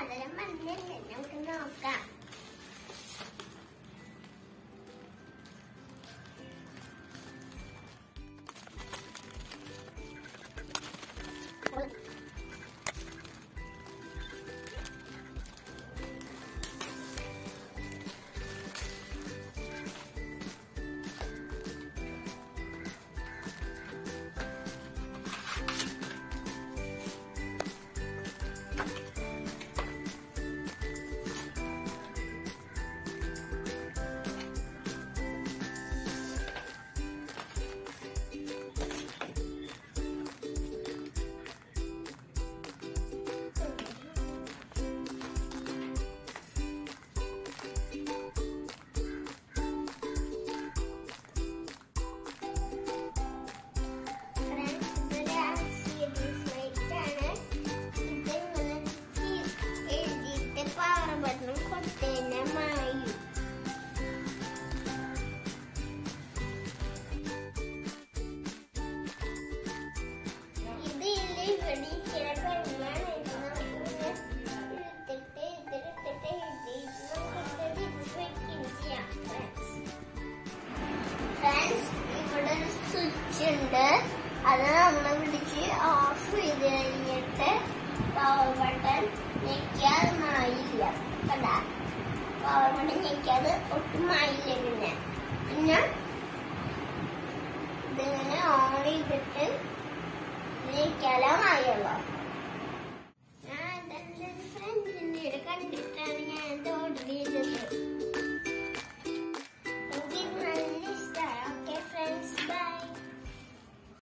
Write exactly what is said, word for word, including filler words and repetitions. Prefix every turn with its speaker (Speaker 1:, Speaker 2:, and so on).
Speaker 1: സാധനം വന്നില്ല, നമുക്ക് നോക്കാം. ഇവിടെ സ്വിച്ച് ഉണ്ട്, അത് നമ്മൾ പിടിച്ച് ഓഫ് ചെയ്ത് കഴിഞ്ഞിട്ട് പവർ ബട്ടൺ ഞെക്കിയാൽ മായില്ല. കണ്ടാ, പവർ ബട്ടൺ ഞെക്കിയാൽ ഒട്ടും മായില്ല. പിന്നെ പിന്നെ ഇതിങ്ങനെ ഓൺ ചെയ്തിട്ട് ഞെക്കിയാലേ മായുള്ളൂ.